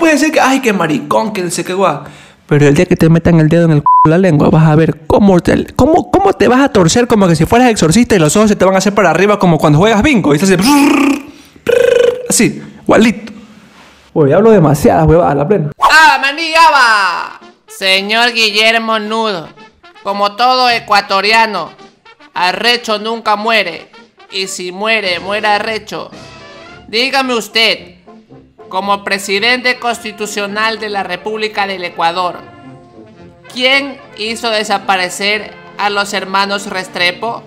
a decir que, ay, qué maricón, que no sé qué guau. Pero el día que te metan el dedo en el la lengua, vas a ver cómo te vas a torcer como que si fueras exorcista y los ojos se te van a hacer para arriba como cuando juegas bingo. Y estás así, igualito. Uy, hablo demasiadas huevadas, la plena. ¡Ah, maní, ya va! Señor Guillermo Nudo, como todo ecuatoriano, arrecho nunca muere. Y si muere, muere arrecho. Dígame usted, como presidente constitucional de la República del Ecuador, ¿quién hizo desaparecer a los hermanos Restrepo?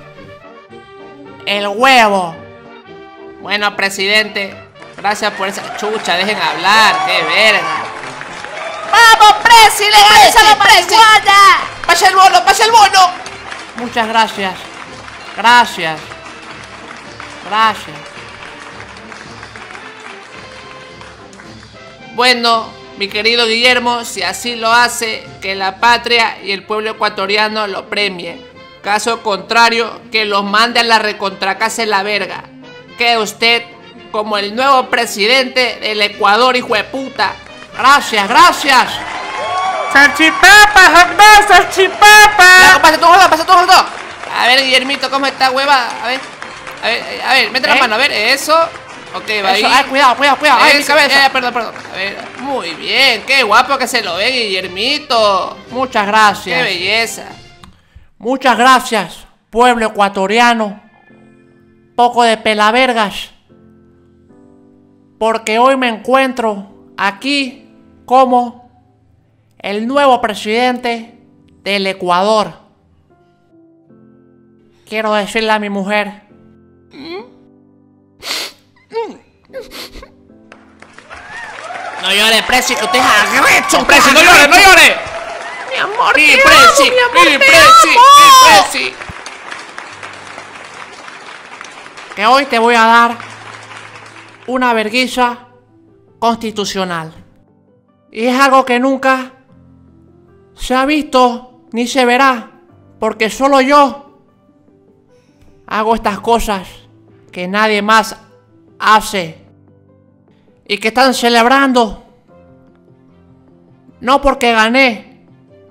El huevo. Bueno, presidente, gracias por esa chucha, dejen hablar, qué verga. ¡Vamos, presi! ¡Legaliza la marihuana! ¡Pasa el bono, pasa el bono! Muchas gracias. Gracias. Gracias. Bueno, mi querido Guillermo, si así lo hace, que la patria y el pueblo ecuatoriano lo premie. Caso contrario, que los mande a la recontracase la verga. Quede usted como el nuevo presidente del Ecuador, hijo de puta. Gracias, gracias. ¡Salchipapa, jamás, salchipapa! Pasa todo. A ver, Guillermito, ¿cómo está, hueva? A ver, mete la mano, a ver, eso. Ok, va ahí. Ay, cuidado, ay, mi cabeza. Perdón. A ver, muy bien, qué guapo que se lo ve, Guillermito. Muchas gracias. Qué belleza. Muchas gracias, pueblo ecuatoriano. Poco de pelavergas. Porque hoy me encuentro aquí como el nuevo presidente del Ecuador. Quiero decirle a mi mujer. No llore, Presi, que usted es arrecho. Presi, no llore. Mi amor, Mi te Presi, amo, mi amor, mi te Presi, amo. mi Presi. Que hoy te voy a dar una vergüenza constitucional. Y es algo que nunca se ha visto ni se verá, porque solo yo hago estas cosas que nadie más hace y que están celebrando, no porque gané,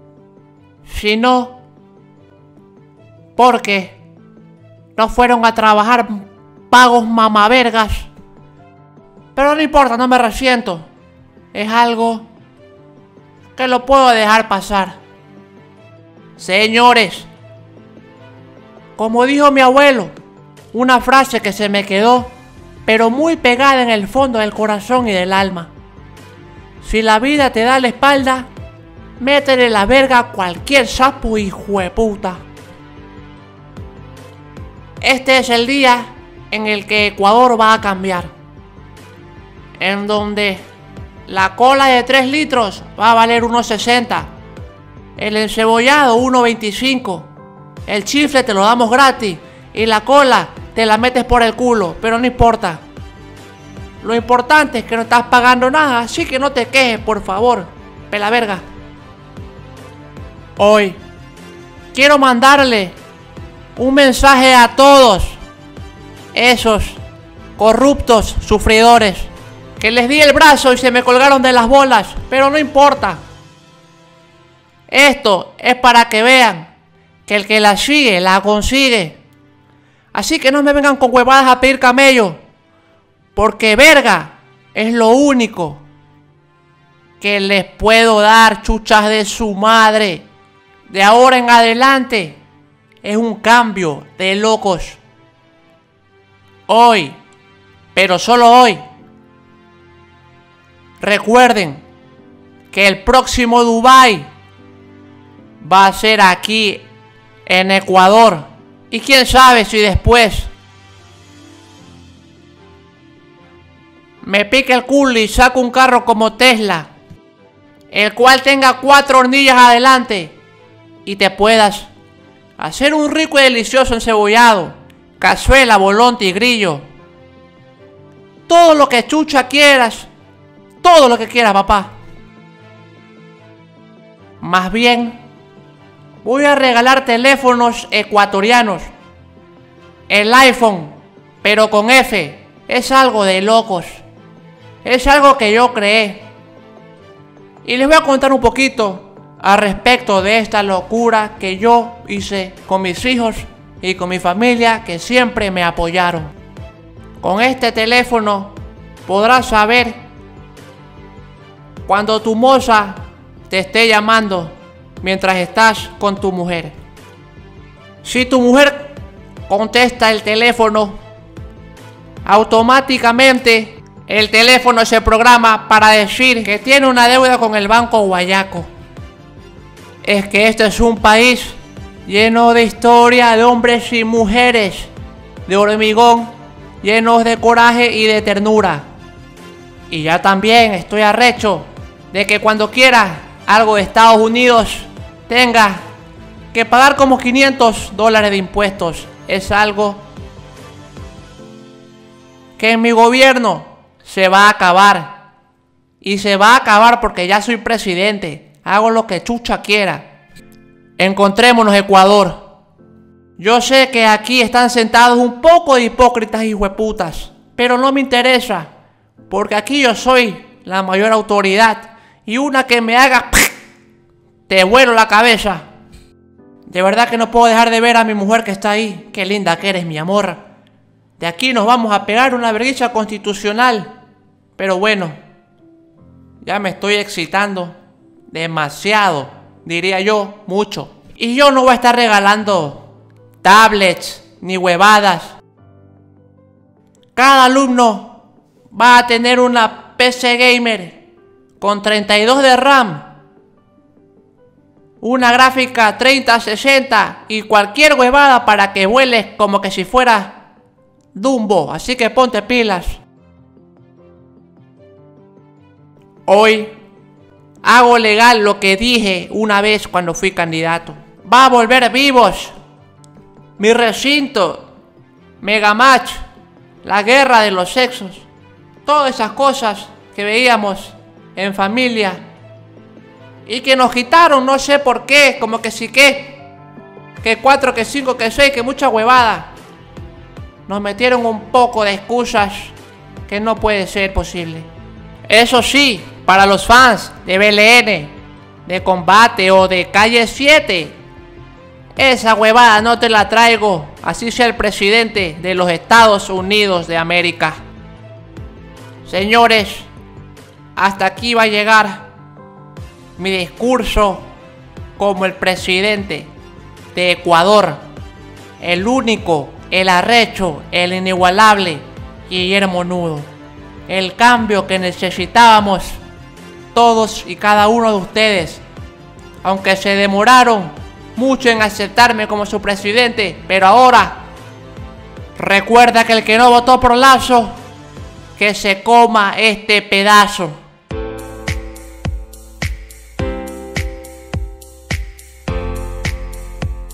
sino porque no fueron a trabajar pagos mamavergas. Pero no importa, no me resiento. Es algo que lo puedo dejar pasar. Señores, como dijo mi abuelo, una frase que se me quedó, pero muy pegada en el fondo del corazón y del alma. Si la vida te da la espalda, métele la verga a cualquier sapo hijueputa. Este es el día en el que Ecuador va a cambiar. En donde la cola de 3 litros va a valer 1.60. El encebollado 1.25. El chifle te lo damos gratis. Y la cola te la metes por el culo. Pero no importa. Lo importante es que no estás pagando nada. Así que no te quejes, por favor. Pela verga. Hoy quiero mandarle un mensaje a todos esos corruptos sufridores que les di el brazo y se me colgaron de las bolas. Pero no importa. Esto es para que vean que el que la sigue, la consigue. Así que no me vengan con huevadas a pedir camello. Porque verga es lo único que les puedo dar, chuchas de su madre. De ahora en adelante es un cambio de locos. Hoy, pero solo hoy, recuerden que el próximo Dubái va a ser aquí en Ecuador. Y quién sabe si después me pique el culo y saco un carro como Tesla, el cual tenga 4 hornillas adelante y te puedas hacer un rico y delicioso encebollado, cazuela, bolón, tigrillo, todo lo que chucha quieras, todo lo que quieras, papá. Más bien, voy a regalar teléfonos ecuatorianos. El iPhone, pero con F, es algo de locos. Es algo que yo creé. Y les voy a contar un poquito al respecto de esta locura que yo hice con mis hijos y con mi familia, que siempre me apoyaron. Con este teléfono podrás saber cuando tu moza te esté llamando mientras estás con tu mujer. Si tu mujer contesta el teléfono, automáticamente el teléfono se programa para decir que tiene una deuda con el Banco Guayaco. Es que este es un país lleno de historia de hombres y mujeres de hormigón, llenos de coraje y de ternura. Y ya también estoy arrecho de que cuando quiera algo de Estados Unidos tenga que pagar como $500 de impuestos. Es algo que en mi gobierno se va a acabar. Y se va a acabar porque ya soy presidente. Hago lo que chucha quiera. Encontrémonos, Ecuador. Yo sé que aquí están sentados un poco de hipócritas y hueputas, pero no me interesa, porque aquí yo soy la mayor autoridad, y una que me haga te vuelo la cabeza. De verdad que no puedo dejar de ver a mi mujer que está ahí. Qué linda que eres, mi amor. De aquí nos vamos a pegar una vergüenza constitucional. Pero bueno, ya me estoy excitando demasiado, diría yo, mucho. Y yo no voy a estar regalando tablets ni huevadas. Cada alumno va a tener una PC gamer con 32 de RAM, una gráfica 3060 y cualquier huevada para que vueles como que si fuera Dumbo. Así que ponte pilas. Hoy hago legal lo que dije una vez cuando fui candidato. Va a volver vivos mi recinto, Megamatch, la guerra de los sexos, todas esas cosas que veíamos en familia y que nos quitaron, no sé por qué, como que sí que 4, que 5, que 6, que mucha huevada. Nos metieron un poco de excusas que no puede ser posible. Eso sí, para los fans de BLN, de Combate o de Calle 7, esa huevada no te la traigo, así sea el presidente de los Estados Unidos de América. Señores, hasta aquí va a llegar mi discurso como el presidente de Ecuador, el único, el arrecho, el inigualable Guillermo Nudo. El cambio que necesitábamos todos y cada uno de ustedes, aunque se demoraron mucho en aceptarme como su presidente, pero ahora recuerda que el que no votó por Lazo, que se coma este pedazo.